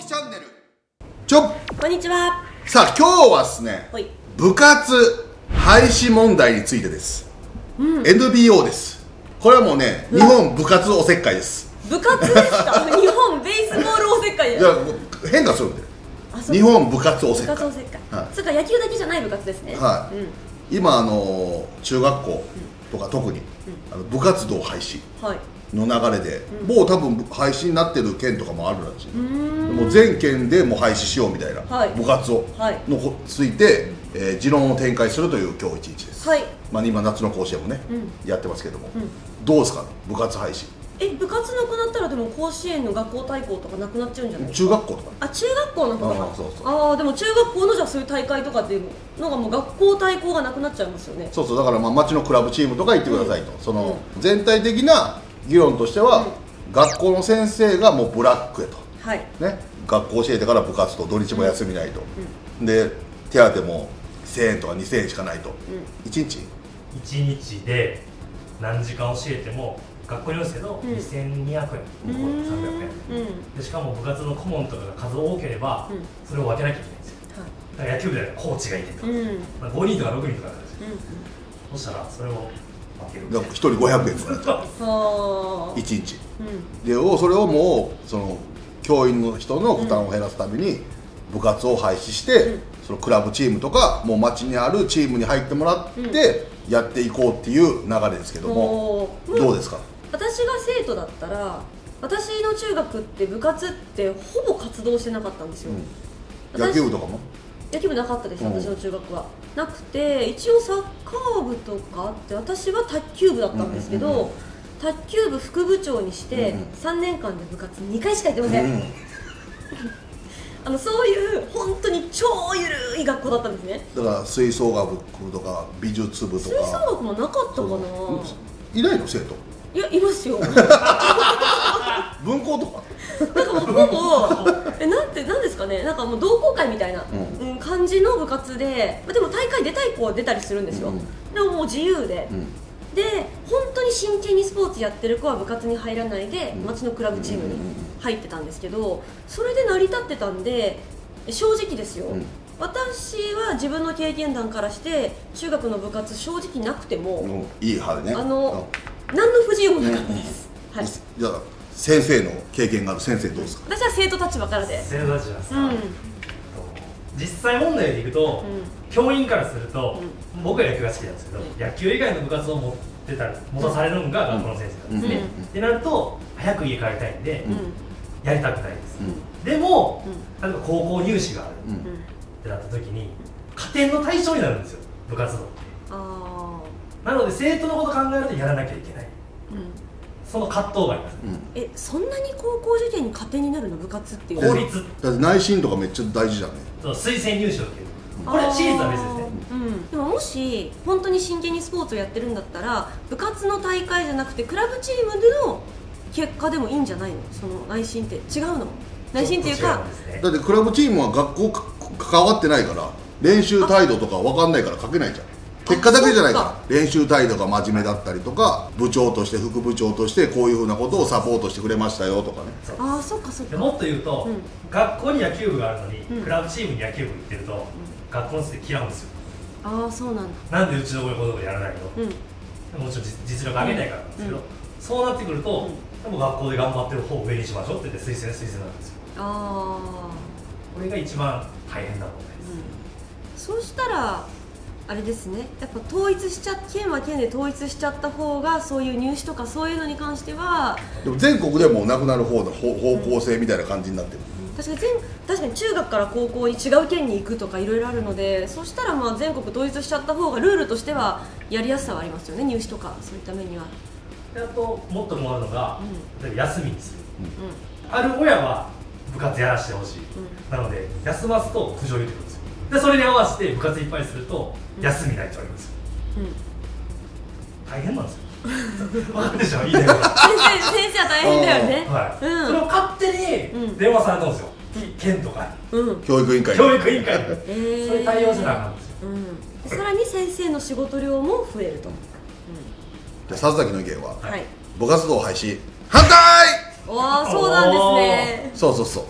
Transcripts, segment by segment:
きチャンネルこんにちは。 さあ今日はですね、 はい。 部活廃止問題についてです、NBO です。これはもうね、日本部活おせっかいです。 部活ですか？日本ベースボールおせっかいじゃない。 いや変化するんで、 そう日本部活おせっかい。 部活おせっかい、 はい、 それから野球だけじゃない部活ですね。 はい、今中学校とか特に、部活動廃止はいの流れで、もう多分廃止になってる県とかもあるらしい。もう全県でもう廃止しようみたいな、部活をのついて、持論を展開するという今日一日です。 はい。 まあ今夏の甲子園もね、やってますけども、どうですか部活廃止。 部活なくなったらでも甲子園の学校対抗とかなくなっちゃうんじゃないですか？ 中学校とか。 あ、中学校の方が。 そうでも中学校のじゃあそういう大会とかっていうのがもう学校対抗がなくなっちゃいますよね。 そうだからまあ町のクラブチームとか行ってくださいと、その全体的な議論としては、学校の先生がもうブラックへと、ね、学校教えてから部活と土日も休みないと、で手当も1000円とか2000円しかないと、1日で何時間教えても学校によるんですけど、2200円、300円、でしかも部活の顧問とかが数多ければ、それを分けなきゃいけないんですよ。だから野球部ではコーチがいてとか、5人とか6人とかなんですよ。そしたらそれを 1人500円とかなっちゃう1日、でそれをもうその教員の人の負担を減らすために部活を廃止して、そのクラブチームとかもう町にあるチームに入ってもらってやっていこうっていう流れですけども、どうですか？ 私が生徒だったら、私の中学って部活ってほぼ活動してなかったんですよ。 野球部とかも？ 野球部なかったです、私の中学は。なくて、一応サッカー部とかあって、私は卓球部だったんですけど、卓球部副部長にして3年間で部活2回しかやってません。そういう本当に超ゆるい学校だったんですね。 だから吹奏楽部とか美術部とか。 吹奏楽もなかったかな。 いないの生徒？ いや、いますよ。 文校とかなんかもうほぼなんですかね、なんかもう同好会みたいな感じの部活で、でも大会出たい子は出たりするんですよ。でももう自由で、で本当に真剣にスポーツやってる子は部活に入らないで町のクラブチームに入ってたんですけど、それで成り立ってたんで、正直ですよ、私は自分の経験談からして中学の部活正直なくてもいい派でね、 何の不自由もなかったです。 じゃあ先生の経験がある先生どうですか？ 私は生徒立場からで。 生徒立場ですか。実際問題でいくと、教員からすると、僕は野球が好きなんですけど、野球以外の部活を持たされるのが学校の先生なんですね。ってなると早く家帰りたいんでやりたくないです。でも例えば高校入試があるってなった時に加点の対象になるんですよ、部活動って。なので生徒のことを考えるとやらなきゃいけない、その葛藤があります。 そんなに高校受験に加点になるの、部活っていう公立だって内申とかめっちゃ大事じゃんね。 推薦入試を受ける、これ私立は別ですね。 でももし本当に真剣にスポーツをやってるんだったら、部活の大会じゃなくてクラブチームでの結果でもいいんじゃないの？その内申って違うの？内申っていうか、 だってクラブチームは学校関わってないから練習態度とか分かんないから書けないじゃん。結果だけじゃないから、練習態度が真面目だったりとか、部長として副部長としてこういうふうなことをサポートしてくれましたよとかね。 そっか。 もっと言うと、学校に野球部があるのに、クラブチームに野球部行ってると、学校の先生嫌うんですよ。 そうなんだ。 なんでうちの子のことやらないの、もちろん実力上げたいからなんですけど、そうなってくると、でも学校で頑張ってる方を上にしましょうって言って推薦なんですよ。これが一番大変な問題です。 そうしたらあれですね、やっぱ県は県で統一しちゃった方が、そういう入試とかそういうのに関しては。 でも全国でもなくなる方の方向性みたいな感じになってる。 確かに中学から高校に違う県に行くとかいろいろあるので、そしたらまあ全国統一しちゃった方がルールとしてはやりやすさはありますよね、入試とかそういった面には。 あともっともあるのが、例えば休みにする、ある親は部活やらせてほしい、なので休ますと苦情言ってくるんですよ。でそれに合わせて部活いっぱいすると休みないって言われるんですよ。大変なんですよ。分かるでしょ、いいね。先生は大変だよね。 それを勝手に電話されたんですよ、県とか教育委員会に。 そういう対応せなあかんんですよ。 さらに先生の仕事量も増えると。 じゃあ佐々木の意見は、部活動廃止反対。 そうなんですね。 そう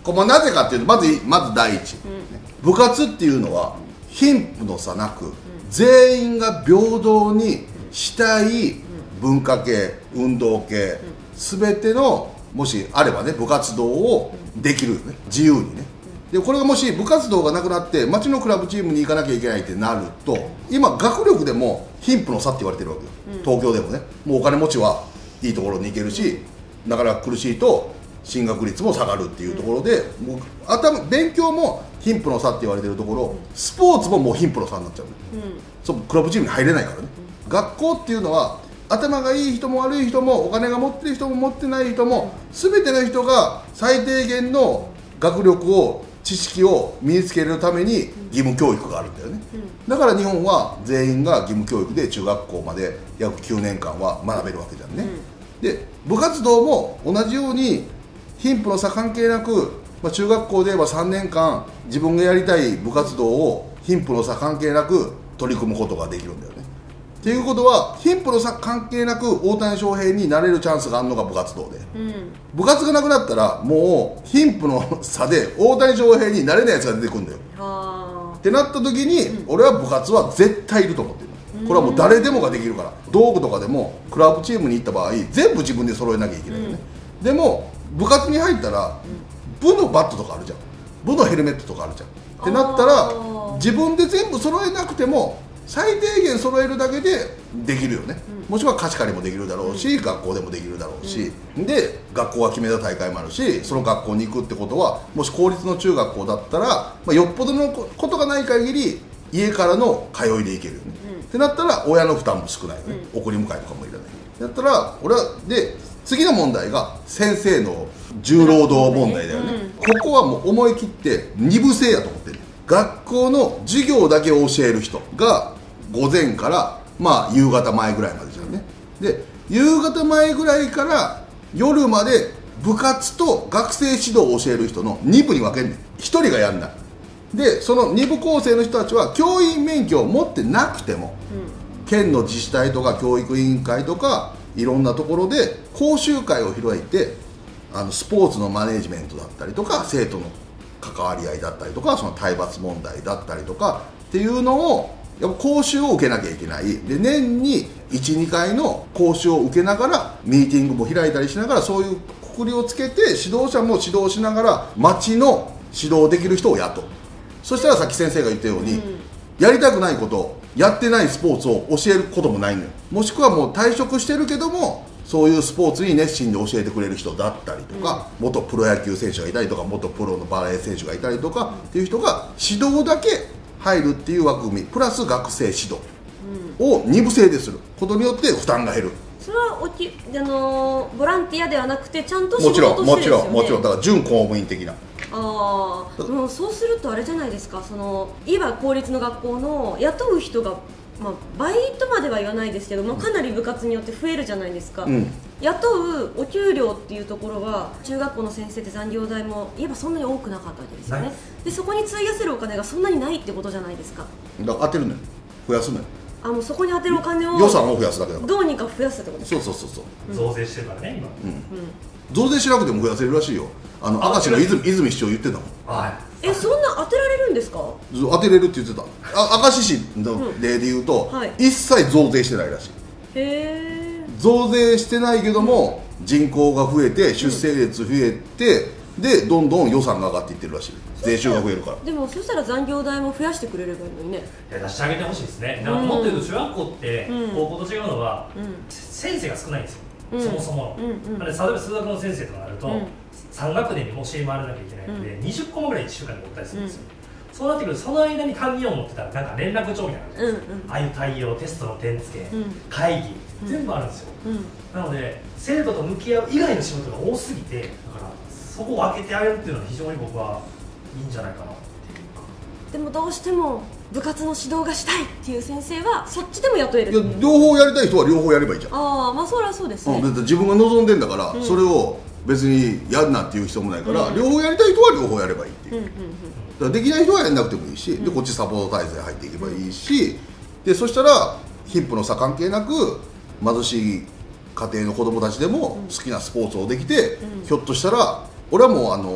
なぜかっていうとまず第一、部活っていうのは貧富の差なく、全員が平等にしたい文化系、運動系、全てのもしあればね、部活動をできるよね、自由にね。でこれがもし部活動がなくなって町のクラブチームに行かなきゃいけないってなると、今学力でも貧富の差って言われてるわけよ、東京でもね。もうお金持ちはいいところに行けるし、だから苦しいと進学率も下がるっていうところで、もう勉強も貧富の差って言われてるところ、スポーツももう貧富の差になっちゃう、そうクラブチームに入れないからね。学校っていうのは頭がいい人も悪い人もお金が持ってる人も持ってない人も、全ての人が最低限の学力を知識を身につけるために義務教育があるんだよね、だから日本は全員が義務教育で中学校まで約9年間は学べるわけじゃんね、で部活動も同じように貧富の差関係なく、中学校で言えば3年間自分がやりたい部活動を貧富の差関係なく取り組むことができるんだよね。っていうことは貧富の差関係なく大谷翔平になれるチャンスがあるのが部活動で、部活がなくなったらもう貧富の差で大谷翔平になれないやつが出てくるんだよ。ってなった時に、俺は部活は絶対いると思ってる。これはもう誰でもができるから、道具とかでもクラブチームに行った場合全部自分で揃えなきゃいけないよね、でも部活に入ったら部のバットとかあるじゃん、部のヘルメットとかあるじゃんってなったら、自分で全部揃えなくても最低限揃えるだけでできるよね、もしくは貸し借りもできるだろうし、学校でもできるだろうし、で学校が決めた大会もあるし、その学校に行くってことは、もし公立の中学校だったら、よっぽどのことがない限り家からの通いで行けるよね、ってなったら親の負担も少ないよね、送り迎えとかもいらない。だったら俺はで次の問題が先生の重労働問題だよね、ここはもう思い切って二部制やと思ってる。学校の授業だけ教える人が午前から夕方前ぐらいまでじゃんね。で夕方前ぐらいから夜まで部活と学生指導を教える人の2部に分けんねん。1人がやんない。でその2部構成の人たちは教員免許を持ってなくても、県の自治体とか教育委員会とかいろんなところで講習会を開いて、スポーツのマネジメントだったりとか、生徒の関わり合いだったりとか、その体罰問題だったりとかっていうのをやっぱ講習を受けなきゃいけない。で年に 1,2 回の講習を受けながらミーティングも開いたりしながら、そういうくくりをつけて指導者も指導しながら町の指導できる人を雇う。そしたらさっき先生が言ったように、やりたくないこと、やってないスポーツを教えることもないのよ。もしくはもう退職してるけどもそういうスポーツに熱心で教えてくれる人だったりとか、元プロ野球選手がいたりとか、元プロのバレー選手がいたりとかっていう人が指導だけ入るっていう枠組みプラス学生指導を2部制ですることによって負担が減る。 それはボランティアではなくてちゃんと仕事としてですよね。 もちろんだから準公務員的な。 もうそうするとあれじゃないですか、今公立の学校の雇う人が、バイトまでは言わないですけど、かなり部活によって増えるじゃないですか、雇うお給料っていうところは中学校の先生って残業代も言えばそんなに多くなかったわけですよね、でそこに費やせるお金がそんなにないってことじゃないですか。 だから当てるのよ、増やすのよ。 もうそこに当てるお金を予算を増やすだけだから、 どうにか増やすってことですか。 そう増税してるからね今、 増税しなくても増やせるらしいよ。明石の泉市長言ってたもん。 そんな当てられるんですか。 当てれるって言ってた。明石市の例で言うと、一切増税してないらしい。増税してないけども、人口が増えて出生率増えて、でどんどん予算が上がっていってるらしい。税収が増えるから。でもそしたら残業代も増やしてくれればいいのにね。 出してあげてほしいですね。もっと言うと中学校って高校と違うのは、先生が少ないんですよ、そもそも。例えば数学の先生とかなると、3学年に教え回らなきゃいけないので、20個もぐらい1週間で持ったりするんですよ。そうなってくるとその間に担任を持ってたらなんか連絡帳みたいなのあるんですよ、ああいう対応、テストの点付け、会議全部あるんですよ、なので生徒と向き合う以外の仕事が多すぎて、だからそこを分けてあげるっていうのは非常に僕はいいんじゃないかなっていうか。 でもどうしても部活の指導がしたいっていう先生はそっちでも雇える。 いや両方やりたい人は両方やればいいじゃん。 それはそうですね、 自分が望んでんだから、それを別にやるなっていう人もないから、両方やりたい人は両方やればいいっていう、だからできない人はやんなくてもいいし、でこっちサポート体制入っていけばいいし、でそしたら貧富の差関係なく貧しい家庭の子供たちでも好きなスポーツをできて、ひょっとしたら俺はもう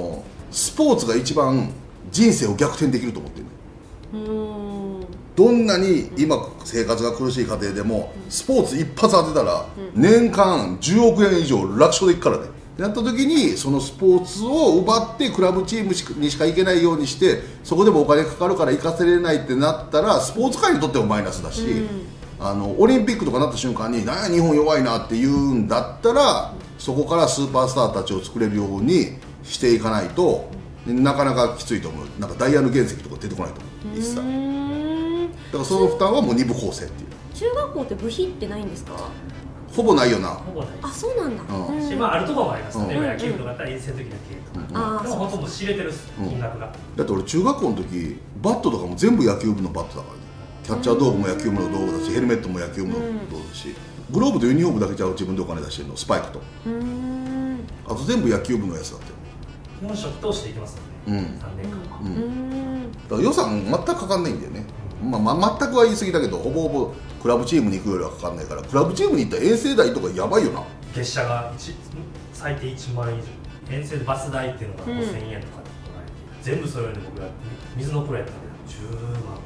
スポーツが一番人生を逆転できると思ってる。どんなに今生活が苦しい家庭でもスポーツ一発当てたら年間10億円以上楽勝でいくからね。ってなった時にそのスポーツを奪ってクラブチームにしか行けないようにしてそこでもお金かかるから行かせれないってなったらスポーツ界にとってもマイナスだし、オリンピックとかなった瞬間になんや日本弱いなって言うんだったらそこからスーパースターたちを作れるようにしていかないとなかなかきついと思う。なんかダイヤの原石とか出てこないと思う一切。だからその負担はもう2部構成っていう。 中学校って部費ってないんですか？ ほぼないよな。 ほぼない。 あ、そうなんだ。 あるところもありますね。野球部とかだったら遠征の時だけとか。でも本当もう知れてる金額が。 だって俺中学校の時バットとかも全部野球部のバットだからね。キャッチャー道具も野球部の道具だしヘルメットも野球部の道具だしグローブとユニフォームだけじゃ自分でお金出してるのスパイクとあと全部野球部のやつだって。 基本初期投資でいきますよね。3年間。 だから予算全くかかんないんだよね。全くは言い過ぎだけどほぼほぼクラブチームに行くよりはかかんないからクラブチームに行ったら遠征代とかやばいよな。 月謝が最低1万円以上遠征でバス代っていうのが5000円とかで取られて全部それで僕ら水のプロやったら10万とか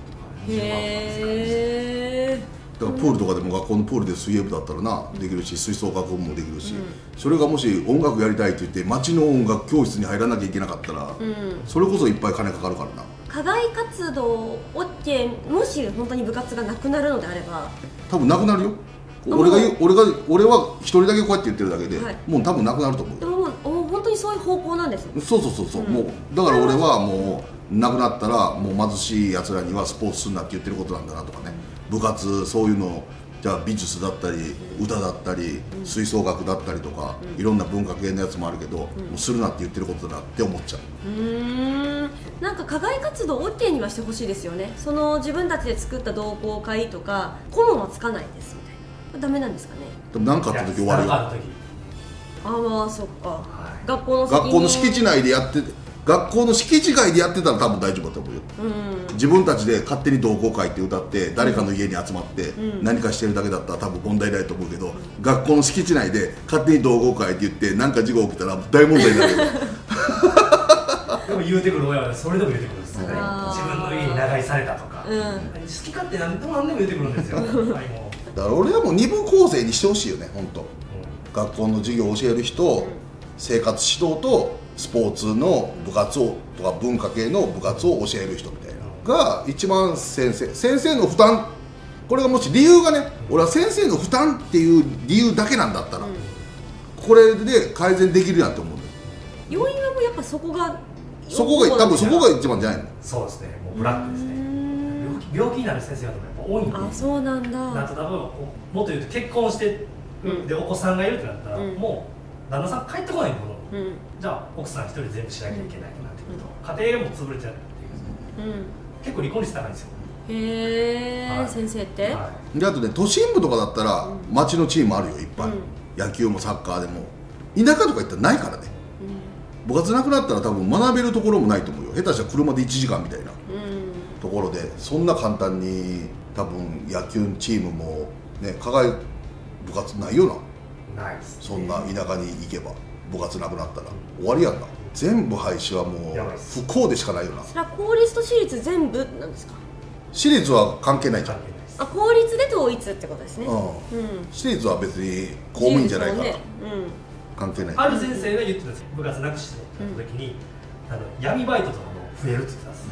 へー。 だからプールとかでも学校のプールで水泳部だったらなできるし吹奏楽部もできるし、それがもし音楽やりたいって言って町の音楽教室に入らなきゃいけなかったら、それこそいっぱい金かかるからな。 課外活動をってもし本当に部活がなくなるのであれば多分なくなるよ。俺は一人だけこうやって言ってるだけで、もう多分なくなると思う。 でももう本当にそういう方向なんですね。 そう、もうだから俺はもうなくなったらもう貧しいやつらにはスポーツすんなって言ってることなんだなとかね。部活そういうのじゃあ美術だったり歌だったり吹奏楽だったりとかいろんな文化系のやつもあるけど、もうするなって言ってることだなって思っちゃう。 なんか課外活動 OK にはしてほしいですよね。その自分たちで作った同好会とか顧問はつかないですみたいな。ダメなんですかね。 でも何かあった時終わるよ。 ああそっか、学校の敷地内でやって学校の敷地外でやってたら多分大丈夫だと思うよ。自分たちで勝手に同好会って歌って誰かの家に集まって何かしてるだけだったら多分問題ないと思うけど、学校の敷地内で勝手に同好会って言って何か事故起きたら大問題になるよ。 でも言うてくる親はそれでも言うてくるんですよね。自分の家に長居されたとか、好き勝手何でも言うてくるんですよ。だから俺はもう二部構成にしてほしいよね本当。学校の授業を教える人、生活指導とスポーツの部活をとか文化系の部活を教える人みたいなが一番先生の負担、これがもし理由がね、俺は先生の負担っていう理由だけなんだったら、これで改善できるやんって思う。 要因はもうやっぱそこが多分そこが一番じゃないの。 そうですね、もうブラックですね。病気になる先生がやっぱ多いんで。 あ、そうなんだ。 なんと多分もっと言うと結婚してでお子さんがいるってなったら、もう旦那さん帰ってこないんで、じゃあ奥さん一人全部しなきゃいけないとなってくると、家庭も潰れちゃうっていう、結構離婚率高いんですよ。 へえ、先生って。 であとね、都心部とかだったら町のチームあるよいっぱい。野球もサッカーでも。田舎とか行ったらないからね。部活なくなったら多分学べるところもないと思うよ。下手したら車で1時間みたいなところで、そんな簡単に多分野球チームもね、課外部活ないよな。 ないです、 そんな田舎に行けば部活なくなったら終わりやんな。全部廃止はもう不幸でしかないよな。 それは公立と私立全部なんですか？ 私立は関係ないじゃん。 あ、公立で統一ってことですね。 私立は別に公務員じゃないから関係ない。 ある先生が言ってたんですよ。部活なくしてた時に闇バイトとかも増えるって言ってたんです。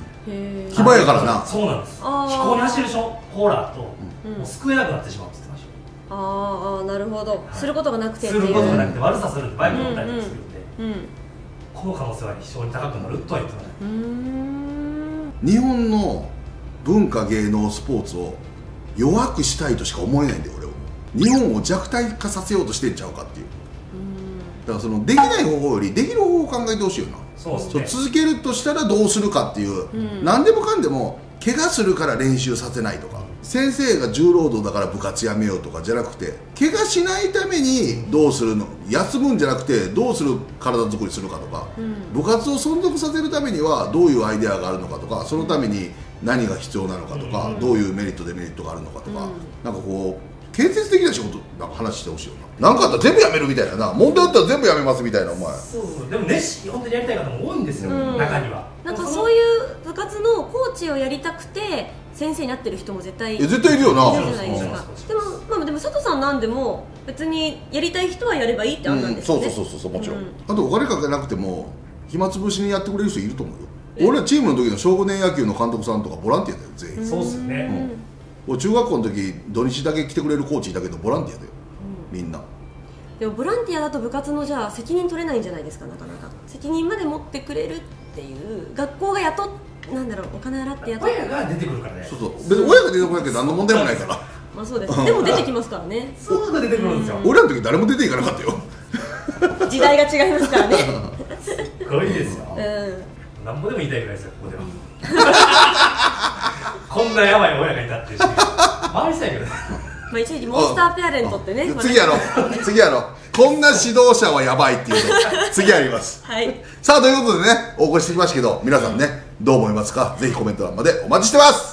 暇やからな。 そうなんです。飛行に走るコーラーともう救えなくなってしまうって言ってました。 ああ、なるほど。することがなくてすることがなくて悪さするんで、バイク乗ったりするんで、この可能性は非常に高くなるとは言ってました。 日本の文化芸能スポーツを弱くしたいとしか思えないんだよ俺は。日本を弱体化させようとしてんちゃうかっていう。だからそのできない方法よりできる方法を考えてほしいよな。 そうですね。 続けるとしたらどうするかっていう、何でもかんでも怪我するから練習させないとか、先生が重労働だから部活やめようとかじゃなくて、怪我しないためにどうするの、休むんじゃなくてどうする体作りするかとか、部活を存続させるためにはどういうアイデアがあるのかとか、そのために何が必要なのかとか、どういうメリットデメリットがあるのかとか、なんかこう建設的な仕事なんか話してほしいよな。なんかあったら全部やめるみたいなな、問題あったら全部やめますみたいな。お前そうでも本当にやりたい方も多いんですよ、中には。 なんかそういう部活のコーチをやりたくて先生になってる人も絶対いるじ絶対いるよな。 ゃないですか。でも佐藤さんなんでも別にやりたい人はやればいいって案なんですよね。 そうもちろん。あとお金かけなくても暇つぶしにやってくれる人いると思うよ。俺はチームの時の少年野球の監督さんとかボランティアだよ全員。 そうっすね。 俺中学校の時土日だけ来てくれるコーチいたけどボランティアだよ、みんな。 でもボランティアだと部活のじゃあ責任取れないんじゃないですか。なかなか責任まで持ってくれるっていう学校がなんだろう、お金払って親が出てくるからね。 そう別に親が出てこないけど何の問題もないから。 まあそうです。でも出てきますからね。 そうが出てくるんですよ。 俺らの時誰も出ていかなかったよ。 時代が違いますからね。 すごいですよ。なんぼでも言いたいぐらいですよ、ここでは。こんなやばい親がいたっていうし、回りしたいけどね。 まあ一時モンスターペアレントってね。 次やろう。こんな指導者はやばいっていうの次やります。 はい。 さあということでね、お送りしてきましたけど、皆さんねどう思いますか。ぜひコメント欄までお待ちしてます。